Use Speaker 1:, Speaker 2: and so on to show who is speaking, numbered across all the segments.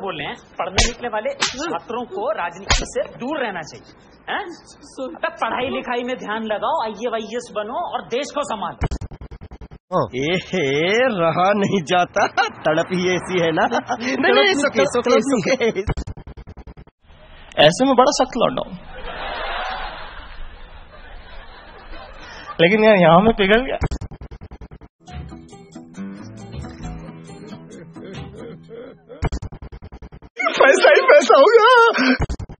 Speaker 1: बोल रहे हैं, पढ़ने निकले वाले छात्रों को राजनीति से दूर रहना चाहिए। हैं? अबे पढ़ाई लिखाई में ध्यान लगाओ, IAS बनो और देश को संभालो।
Speaker 2: रहा नहीं जाता, तड़प ही ऐसी है ना। नहीं, सुखे। ऐसे में बड़ा सख्त लौटा हूं, लेकिन यार यहाँ में पिघल गया। पैसा ही पैसा हो गया।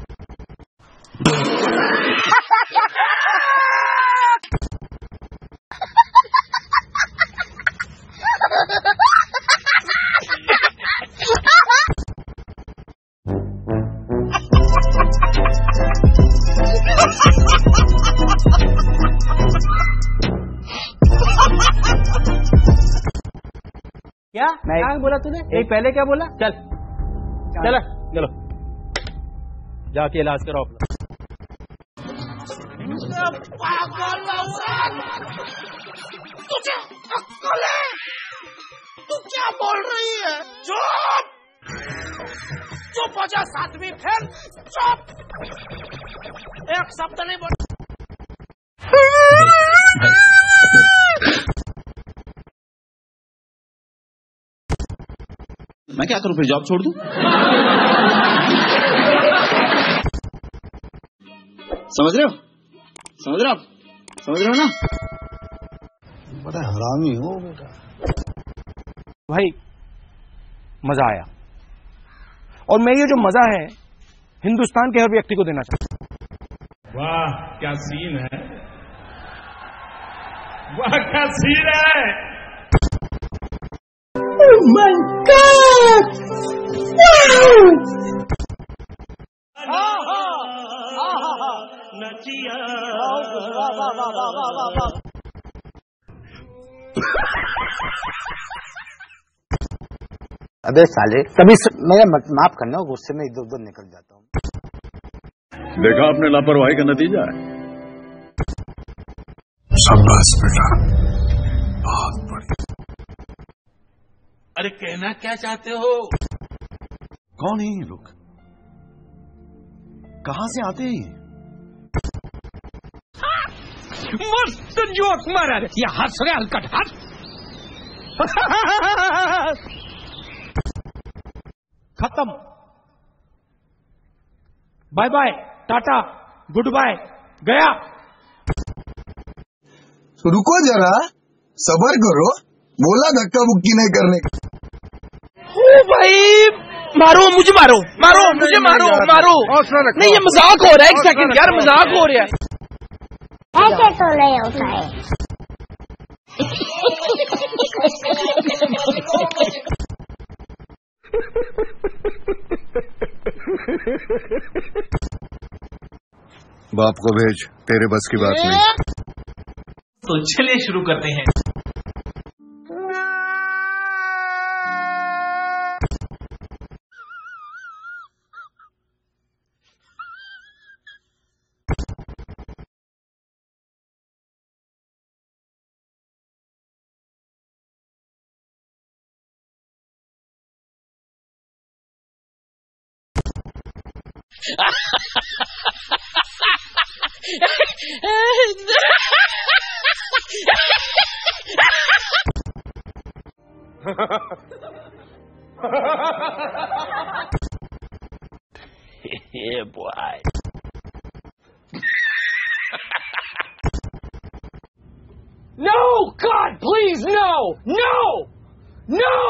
Speaker 1: क्या बोला तूने? एक पहले क्या बोला? चलो जाके इलाज करो अपना।
Speaker 3: तुझे अक्ल है? तू क्या बोल रही है? चुप हो जा, 7वीं फेल। चुप, एक शब्द नहीं बोल।
Speaker 4: मैं क्या करूं, फिर जॉब छोड़ दूं? समझ रहे हो ना?
Speaker 5: बड़ा हरामी हो बेटा।
Speaker 2: भाई मजा आया, और मैं ये जो मजा है हिंदुस्तान के हर व्यक्ति को देना चाहता हूं।
Speaker 6: वाह क्या सीन है, वाह क्या सीन है।
Speaker 3: Oh my God!
Speaker 5: अबे साले, कभी मेरा माफ करना, गुस्से में इधर उधर निकल जाता हूँ।
Speaker 6: देखा आपने लापरवाही का नतीजा है।
Speaker 5: शाबाश बेटा, बहुत बढ़िया।
Speaker 3: अरे कहना क्या चाहते हो?
Speaker 5: कौन है ये लोग? कहां से आते हैं?
Speaker 3: मस्त जोक मारा रे, ये हंस रहे हलकट हंस।
Speaker 2: खत्म, bye bye, tata, goodbye, गया।
Speaker 5: रुको जरा, सबर करो, बोला धक्का बुक्की नहीं करने।
Speaker 3: ओ भाई, मुझे मारो। नहीं ये मजाक हो रहा है, एक सेकंड यार, मजाक हो रहा है।
Speaker 7: ऐसे तो नहीं होता है।
Speaker 5: बाप को भेज, तेरे बस की बात नहीं।
Speaker 1: तो चलिए शुरू करते हैं।
Speaker 3: Yeah, boy. No, God, please, no!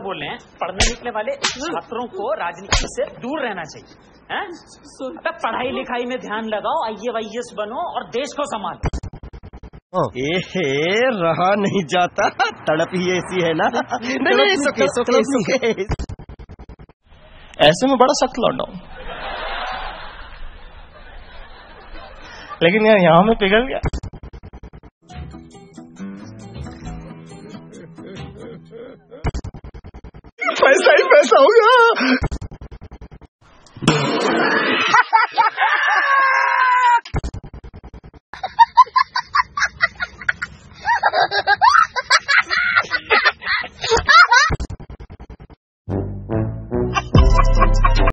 Speaker 1: बोल रहे हैं पढ़ने निकले वाले छात्रों को राजनीति से दूर रहना चाहिए, हैं? अबे पढ़ाई लिखाई में ध्यान लगाओ, IAS बनो और देश को संभालो।
Speaker 8: रहा नहीं जाता, तड़प ही ऐसी है ना। नहीं, सुखे। ऐसे में बड़ा सख्त लौटा हूं, लेकिन यहाँ में पिघल गया।